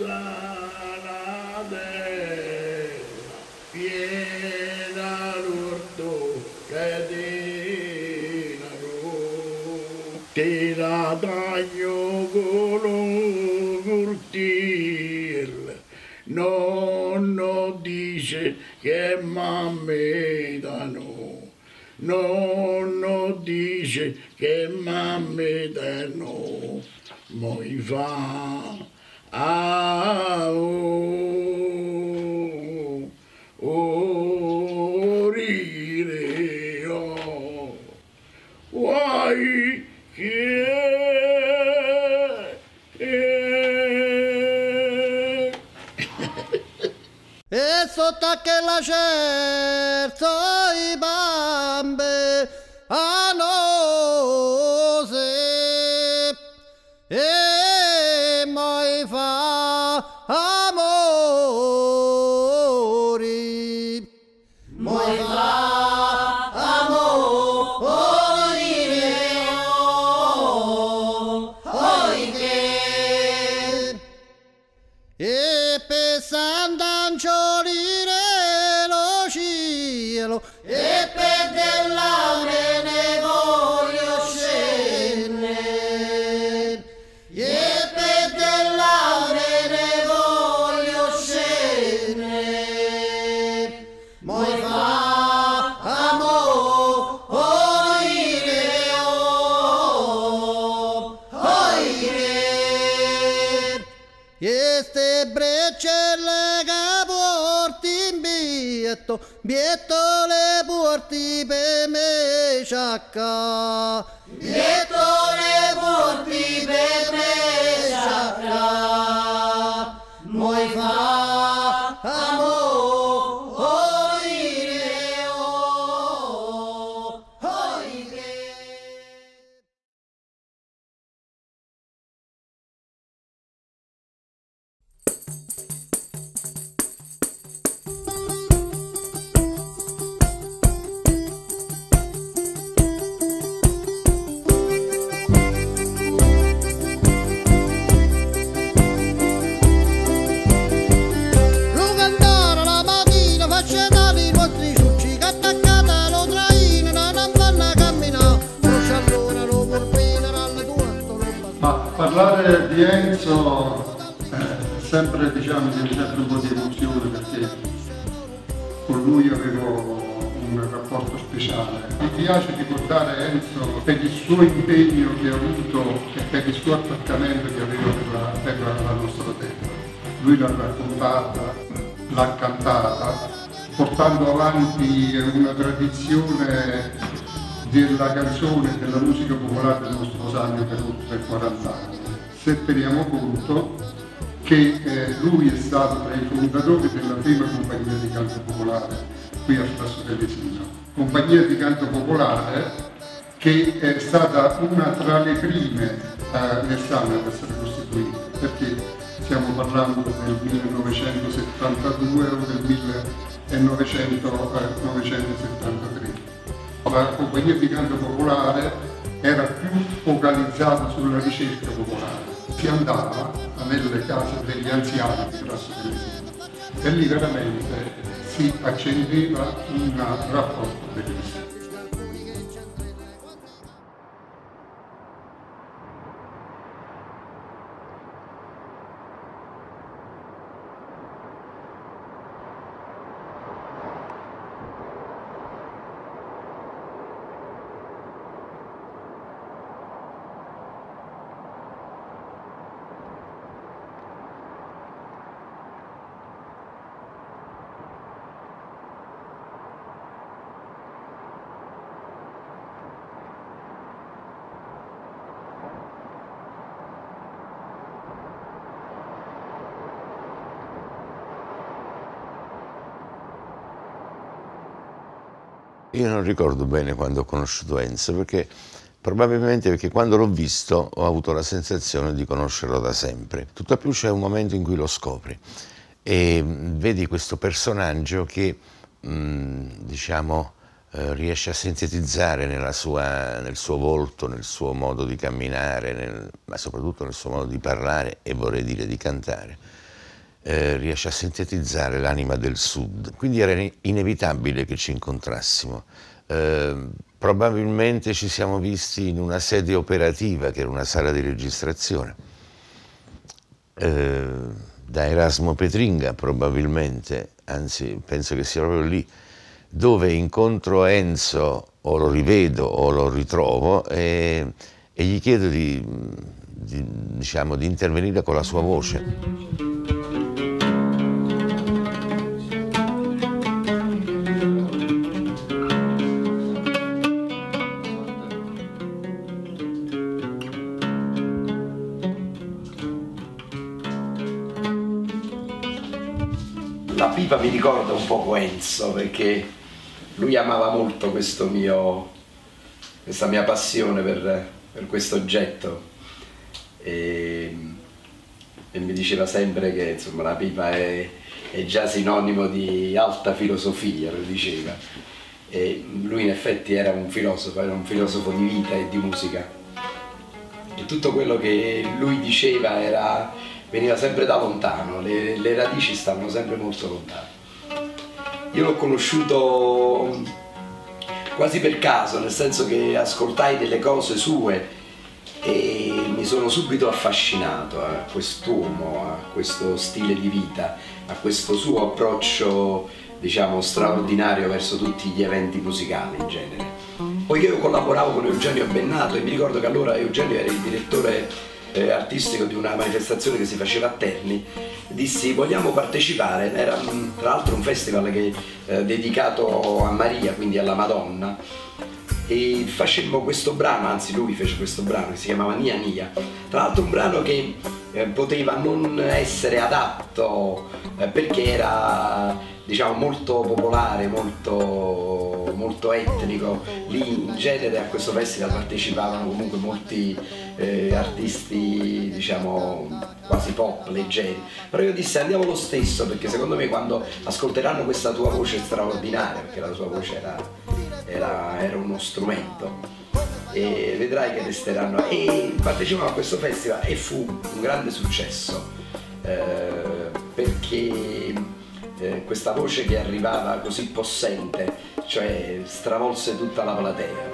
la terra piena l'urto che ti la taglio con un curtil, nonno dice che m'ammetano, nonno dice che m'ammetano, mi fa orire, vuoi che e sotto che la certo i bambe a nose e mai fa amori, mai fa amori, e per Sant'Anciolire lo cielo e per dell'aure ne voglio scendere, e per dell'aure ne voglio scendere, moi fa amore, e ste breccelle che porti in bietto le porti per me sciacca, bietto le porti per me sciacca, moi fa amore, Parlare di Enzo sempre diciamo mi sempre un po' di emozione perché con lui avevo un rapporto speciale. Mi piace ricordare Enzo per il suo impegno che ha avuto e per il suo attaccamento che aveva per la nostra terra. Lui l'ha raccontata, l'ha cantata, portando avanti una tradizione della canzone e della musica popolare del nostro Sannio per 40 anni. Se teniamo conto che lui è stato tra i fondatori della prima compagnia di canto popolare qui a Frasso Telesino, compagnia di canto popolare che è stata una tra le prime nel Sannio ad essere costituita, perché stiamo parlando del 1972 o del 1973. La compagnia di canto popolare era più focalizzata sulla ricerca popolare. Si andava nelle case degli anziani di Frasso Telesino e lì veramente si accendeva un rapporto bellissimo. Io non ricordo bene quando ho conosciuto Enzo, probabilmente perché quando l'ho visto ho avuto la sensazione di conoscerlo da sempre. Tutt'al più c'è un momento in cui lo scopri e vedi questo personaggio che diciamo riesce a sintetizzare nel suo volto, nel suo modo di camminare, ma soprattutto nel suo modo di parlare e vorrei dire di cantare, riesce a sintetizzare l'anima del Sud. Quindi era inevitabile che ci incontrassimo. Probabilmente ci siamo visti in una sede operativa, che era una sala di registrazione, da Erasmo Petringa probabilmente, anzi penso che sia proprio lì, dove incontro Enzo, o lo rivedo o lo ritrovo, e gli chiedo diciamo, di intervenire con la sua voce. La pipa mi ricorda un poco Enzo, perché lui amava molto questa mia passione per questo oggetto, e mi diceva sempre che insomma, la pipa è già sinonimo di alta filosofia, lo diceva. E lui in effetti era un filosofo di vita e di musica, e tutto quello che lui diceva veniva sempre da lontano, le radici stavano sempre molto lontane. Io l'ho conosciuto quasi per caso, nel senso che ascoltai delle cose sue e mi sono subito affascinato a quest'uomo, a questo stile di vita, a questo suo approccio, diciamo, straordinario verso tutti gli eventi musicali in genere. Poiché io collaboravo con Eugenio Bennato, e mi ricordo che allora Eugenio era il direttore artistico di una manifestazione che si faceva a Terni, dissi: vogliamo partecipare. Era tra l'altro un festival dedicato a Maria, quindi alla Madonna, e facemmo questo brano, anzi lui fece questo brano che si chiamava Nia Nia, tra l'altro un brano che poteva non essere adatto perché era, diciamo, molto popolare, molto etnico. Lì in genere a questo festival partecipavano comunque molti artisti, diciamo, quasi pop, leggeri, però io dissi andiamo lo stesso, perché secondo me quando ascolteranno questa tua voce straordinaria, perché la tua voce era uno strumento, e vedrai che resteranno. E partecipavo a questo festival e fu un grande successo, perché questa voce che arrivava così possente, cioè stravolse tutta la platea.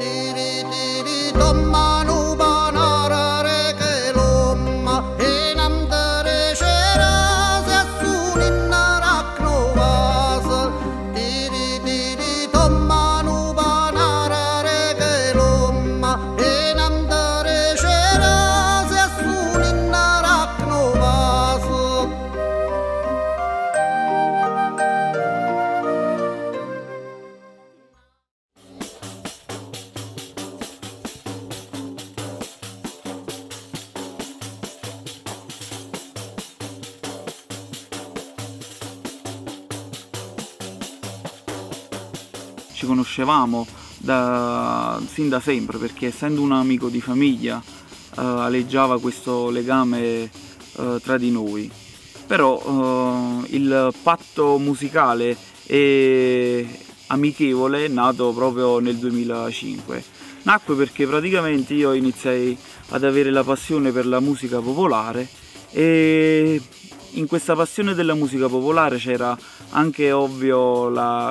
Ci conoscevamo sin da sempre, perché essendo un amico di famiglia aleggiava questo legame tra di noi. Però il patto musicale e amichevole è nato proprio nel 2005. Nacque perché praticamente io iniziai ad avere la passione per la musica popolare, e in questa passione della musica popolare c'era anche, ovvio,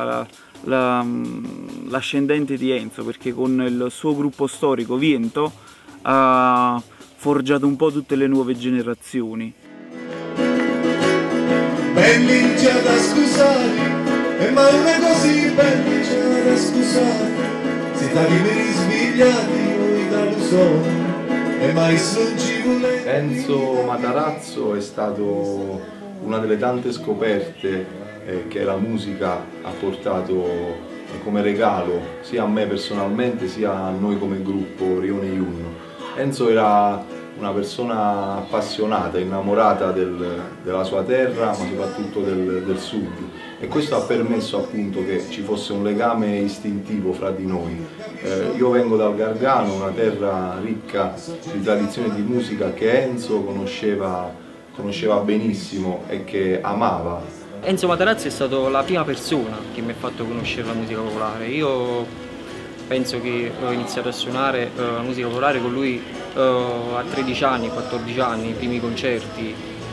l'ascendente di Enzo, perché con il suo gruppo storico Viento ha forgiato un po' tutte le nuove generazioni. Belli c'è da scusare, ma non è così, belli c'è da scusare, si tagli mi risvegliati noi dallo sonno, e mai non ci volete. Enzo Matarazzo è stato una delle tante scoperte che la musica ha portato come regalo sia a me personalmente sia a noi come gruppo Rione Iunno. Enzo era una persona appassionata, innamorata della sua terra, ma soprattutto del sud, e questo ha permesso appunto che ci fosse un legame istintivo fra di noi. Io vengo dal Gargano, una terra ricca di tradizione di musica che Enzo conosceva benissimo e che amava. Enzo Matarazzo è stato la prima persona che mi ha fatto conoscere la musica popolare. Io penso che ho iniziato a suonare la musica popolare con lui a 13 anni, 14 anni, i primi concerti,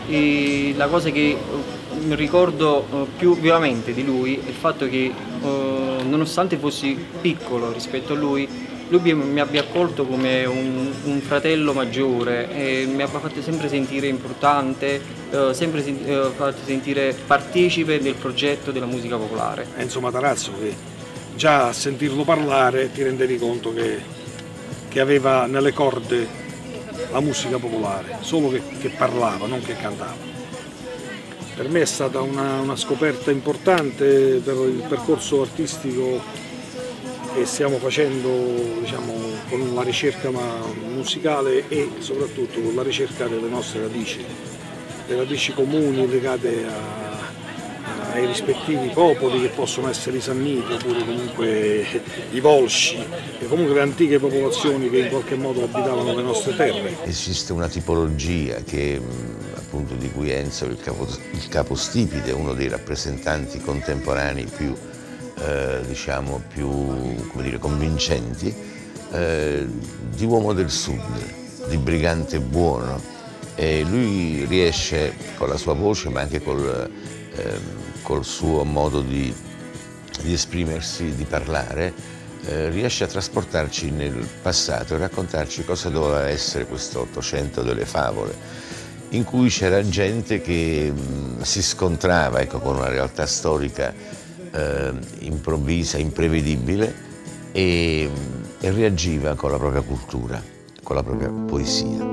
E la cosa che mi ricordo più vivamente di lui è il fatto che nonostante fossi piccolo rispetto a lui mi abbia accolto come un fratello maggiore e mi abbia fatto sempre sentire importante, sempre fatto sentire partecipe del progetto della musica popolare. Enzo Matarazzo, che già a sentirlo parlare ti rendevi conto che aveva nelle corde la musica popolare, solo che parlava, non che cantava. Per me è stata una scoperta importante per il percorso artistico che stiamo facendo, diciamo, con la ricerca musicale e soprattutto con la ricerca delle nostre radici, le radici comuni legate ai rispettivi popoli, che possono essere i Sanniti oppure comunque i Volsci e comunque le antiche popolazioni che in qualche modo abitavano le nostre terre. Esiste una tipologia che appunto di cui Enzo è il capostipite, uno dei rappresentanti contemporanei più diciamo più, come dire, convincenti, di uomo del sud, di brigante buono, e lui riesce con la sua voce ma anche col suo modo di esprimersi, di parlare, riesce a trasportarci nel passato e raccontarci cosa doveva essere questo Ottocento delle favole, in cui c'era gente che si scontrava, ecco, con una realtà storica improvvisa, imprevedibile, e reagiva con la propria cultura, con la propria poesia.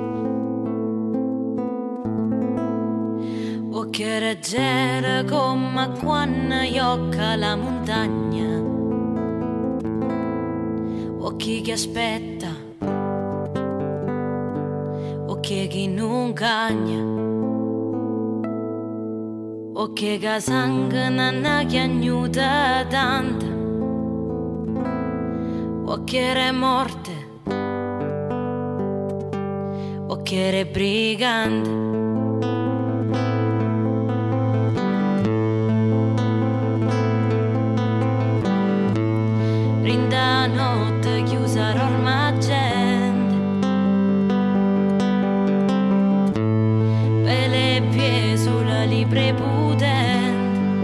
O che leggera come quando iocca la montagna, occhi che aspetta, occhi che non cagna, occhi che sangue non ha chiagnuta tanta, occhi era morte, occhi era brigante. Rinda notte chiusa orma gente, per le pie sulla libre potente,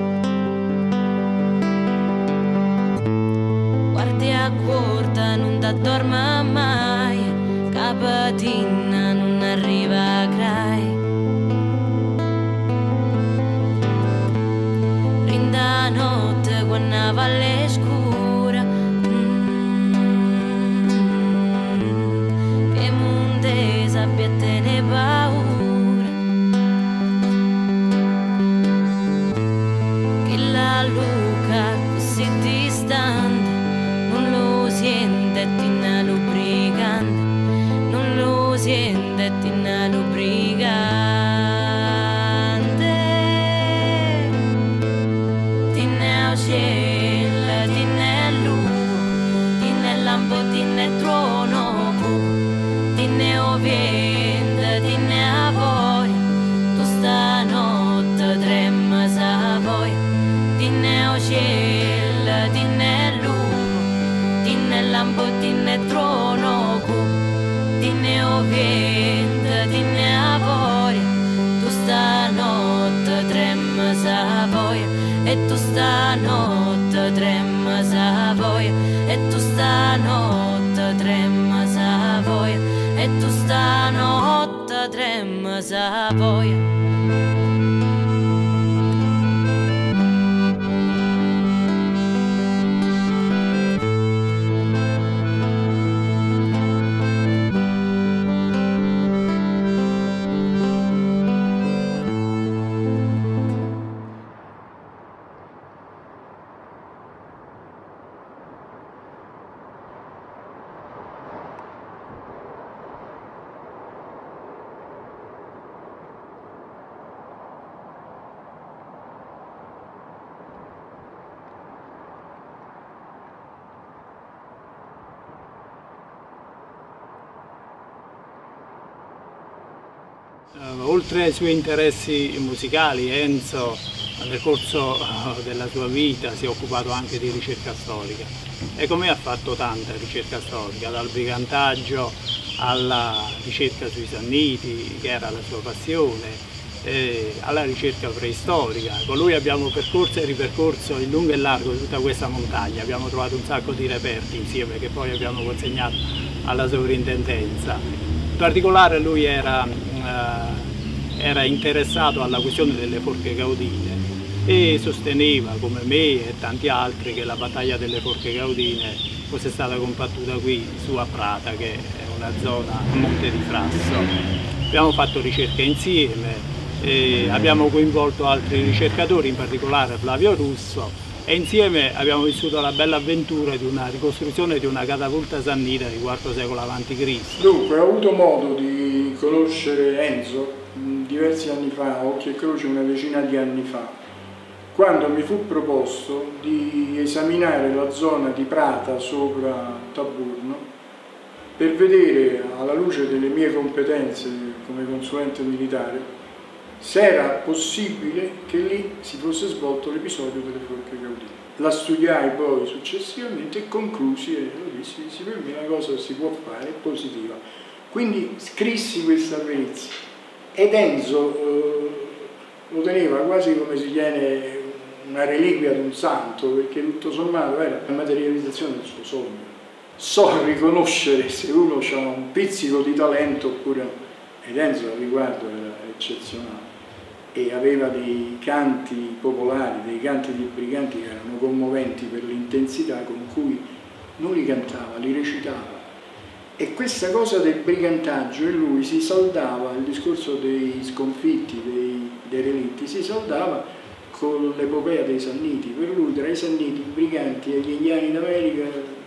guardia corta non t'addorma mai, capatina non arriva a crai. Rinda notte quando la valle scura, che monte sabbia tenere paura, che la luca così distante non lo siente e tinna lubricante, non lo siente e tinna lubricante. Tinna il cielo, tinna l'uomo, tinna il lampo, tinna il trono, tinna il vento, tinna la voglia, tu stanotte trema sa voglia. Tinna il cielo, tinna l'uomo, tinna il lampo, tinna il trono, tinna il vento, tinna la voglia, tu stanotte trema sa voglia, e tu stanotte trema sa voglia, e tu stanotte trema sa voglia, e tu stanotte trema sa voglia. Oltre ai suoi interessi musicali, Enzo nel corso della sua vita si è occupato anche di ricerca storica, e come ha fatto tanta ricerca storica, dal brigantaggio alla ricerca sui Sanniti, che era la sua passione, alla ricerca preistorica. Con lui abbiamo percorso e ripercorso in lungo e largo tutta questa montagna, abbiamo trovato un sacco di reperti insieme che poi abbiamo consegnato alla sovrintendenza. In particolare lui era interessato alla questione delle forche caudine e sosteneva, come me e tanti altri, che la battaglia delle forche caudine fosse stata combattuta qui su a Prata, che è una zona a monte di Frasso. Abbiamo fatto ricerche insieme, abbiamo coinvolto altri ricercatori, in particolare Flavio Russo, e insieme abbiamo vissuto la bella avventura di una ricostruzione di una catapulta sannita di IV secolo a.C. Dunque, ho avuto modo di conoscere Enzo diversi anni fa, a occhio e croce una decina di anni fa, quando mi fu proposto di esaminare la zona di Prata sopra Taburno per vedere, alla luce delle mie competenze come consulente militare, se era possibile che lì si fosse svolto l'episodio delle forche caudine. La studiai poi successivamente e conclusi e lo dissi, per me è una cosa che si può fare, è positiva. Quindi scrissi questa perizia ed Enzo lo teneva quasi come si tiene una reliquia di un santo, perché tutto sommato era la materializzazione del suo sogno. So riconoscere se uno ha un pizzico di talento oppure, ed Enzo al riguardo era eccezionale e aveva dei canti popolari, dei canti di briganti che erano commoventi per l'intensità con cui non li cantava, li recitava. E questa cosa del brigantaggio in lui si saldava, il discorso dei sconfitti, dei relitti, si saldava con l'epopea dei Sanniti. Per lui tra i Sanniti, i briganti e gli indiani d'America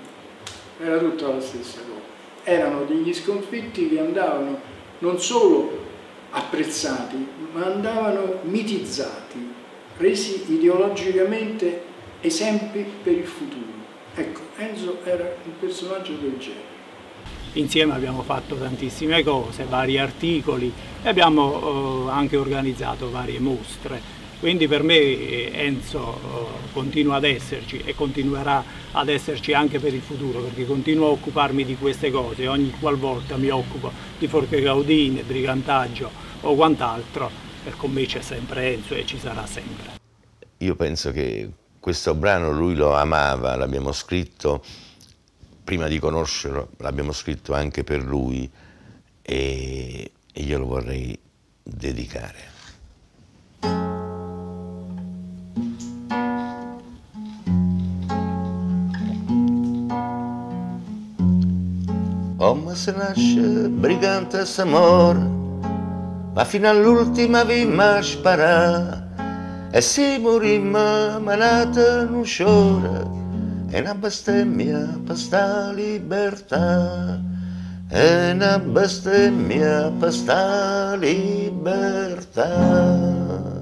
era tutta la stessa cosa. Erano degli sconfitti che andavano non solo apprezzati, ma andavano mitizzati, resi ideologicamente esempi per il futuro. Ecco, Enzo era un personaggio del genere. Insieme abbiamo fatto tantissime cose, vari articoli e abbiamo anche organizzato varie mostre. Quindi per me Enzo continua ad esserci e continuerà ad esserci anche per il futuro, perché continuo a occuparmi di queste cose. Ogni qualvolta mi occupo di forche caudine, brigantaggio o quant'altro, con me c'è sempre Enzo e ci sarà sempre. Io penso che questo brano lui lo amava, l'abbiamo scritto prima di conoscerlo, l'abbiamo scritto anche per lui e io lo vorrei dedicare. Come se nasce brigante s'amore, ma fino all'ultima vimma sparà, e si morimmo manata non sciora, è una bestemmia per sta libertà, è una bestemmia per sta libertà.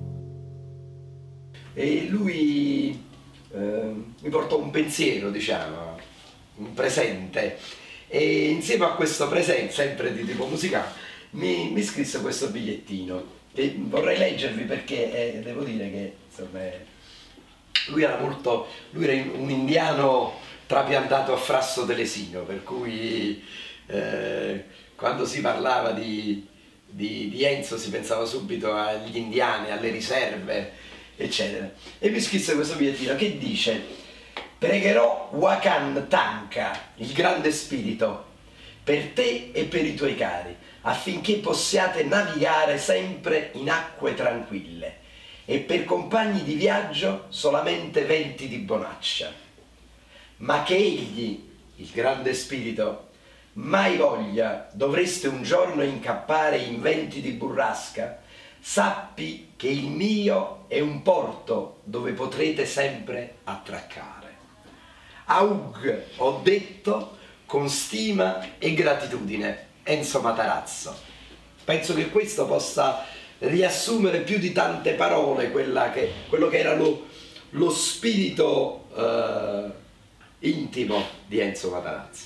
E lui mi portò un pensiero, diciamo, un presente. E insieme a questo presente, sempre di tipo musicale, mi scrisse questo bigliettino e vorrei leggervi perché devo dire che insomma, lui era un indiano trapiantato a Frasso Telesino, per cui quando si parlava di Enzo si pensava subito agli indiani, alle riserve, eccetera. E mi scrisse questo bigliettino che dice: pregherò Wakan Tanka, il grande spirito, per te e per i tuoi cari, affinché possiate navigare sempre in acque tranquille, e per compagni di viaggio solamente venti di bonaccia. Ma che egli, il grande spirito, mai voglia dovreste un giorno incappare in venti di burrasca, sappi che il mio è un porto dove potrete sempre attraccare. Aug, ho detto, con stima e gratitudine, Enzo Matarazzo. Penso che questo possa riassumere più di tante parole quello che era lo spirito intimo di Enzo Matarazzo.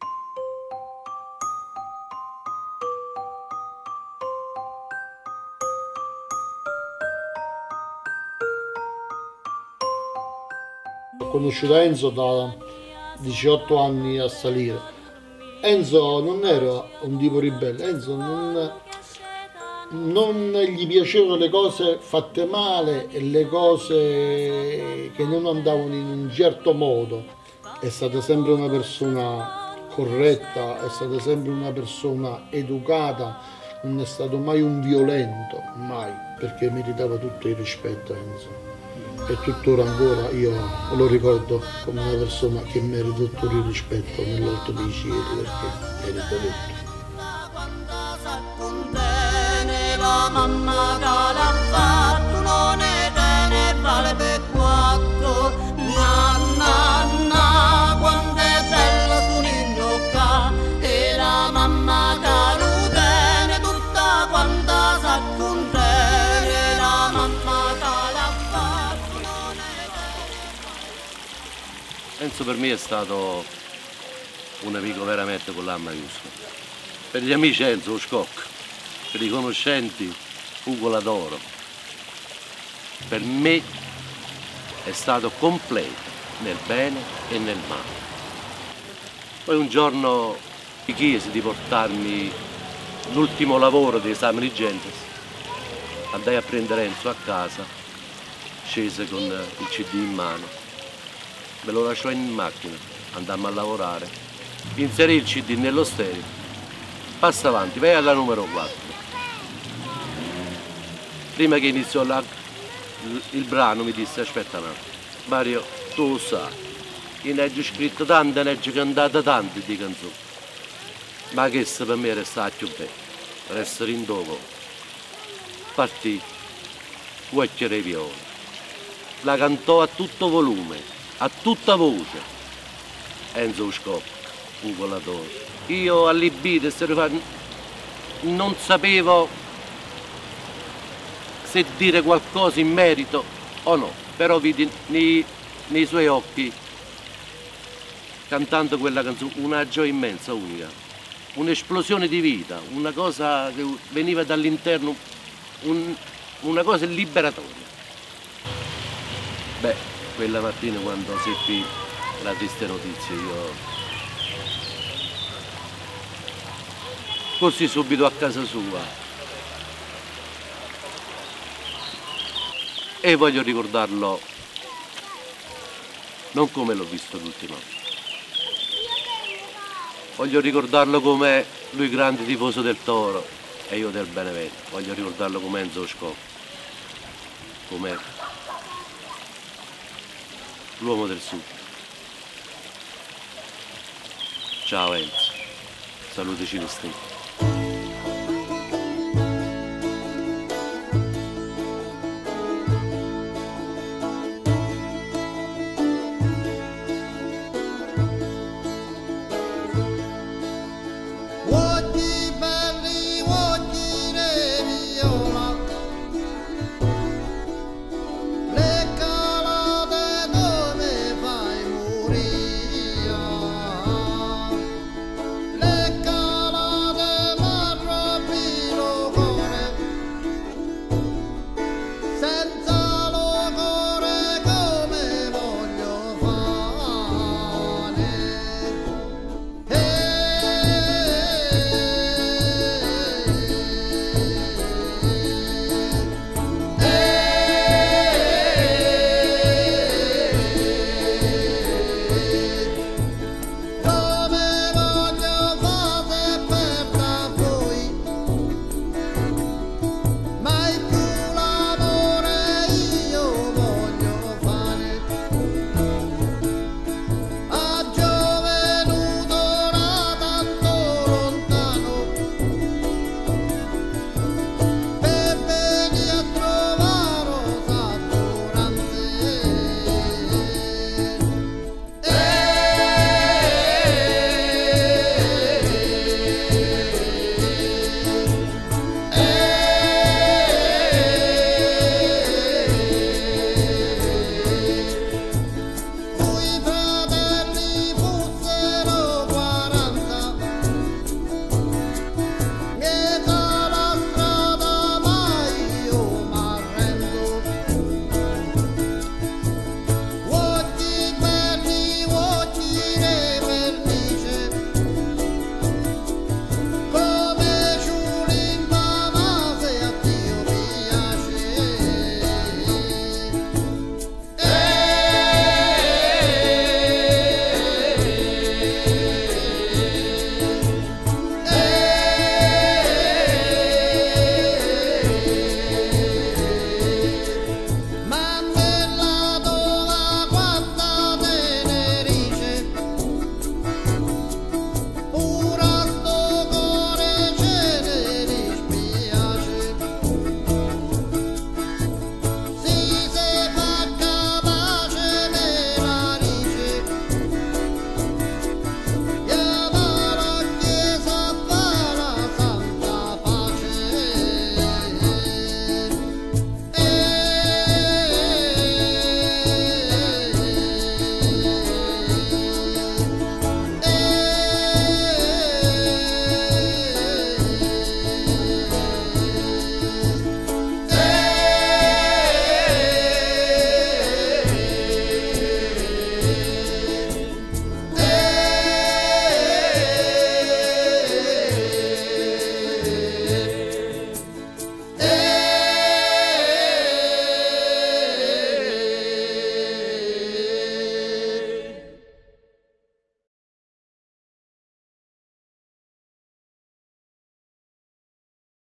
Ho conosciuto Enzo da 18 anni a salire. Enzo non era un tipo ribelle, Enzo non gli piacevano le cose fatte male e le cose che non andavano in un certo modo. È stata sempre una persona corretta, è stata sempre una persona educata, non è stato mai un violento, mai, perché meritava tutto il rispetto, Enzo. E tuttora ancora io lo ricordo come una persona che merita tutto il rispetto nell'alto dei cieli, perché merita tutto. La mamma che l'ha fatto non ne tiene vale per quattro. Nanna, quanto è bello su l'innocca, e la mamma che lo tiene tutta quanta sa contene. La mamma che l'ha fatto non ne tiene. Enzo per me è stato un amico veramente con l'A maiuscola. Per gli amici Enzo Scocco, per i conoscenti Ugo Ladoro. Per me è stato completo nel bene e nel male. Poi un giorno mi chiese di portarmi l'ultimo lavoro di Esame di Gentes. Andai a prendere Enzo a casa, scese con il CD in mano, me lo lasciò in macchina, andammo a lavorare, inserì il CD nello stereo, passa avanti, vai alla numero 4. Prima che iniziò il brano mi disse: aspetta un attimo, Mario, tu lo sai, io ne ho scritto tante, ne ho cantate tante di canzoni, ma che se per me resta più bello, resta in dopo. Partì, Guacciere Viola, la cantò a tutto volume, a tutta voce, Enzo Scocco, Ugo Ladoro. Io allibito, non sapevo se dire qualcosa in merito o no, però vidi nei suoi occhi, cantando quella canzone, una gioia immensa, unica, un'esplosione di vita, una cosa che veniva dall'interno, una cosa liberatoria. Beh, quella mattina quando seppi la triste notizia, io corsi subito a casa sua e voglio ricordarlo non come l'ho visto l'ultima volta, voglio ricordarlo come lui grande tifoso del Toro e io del Benevento, voglio ricordarlo come Enzo Scocco, come l'uomo del Sud. Ciao Enzo, salutici di striscia.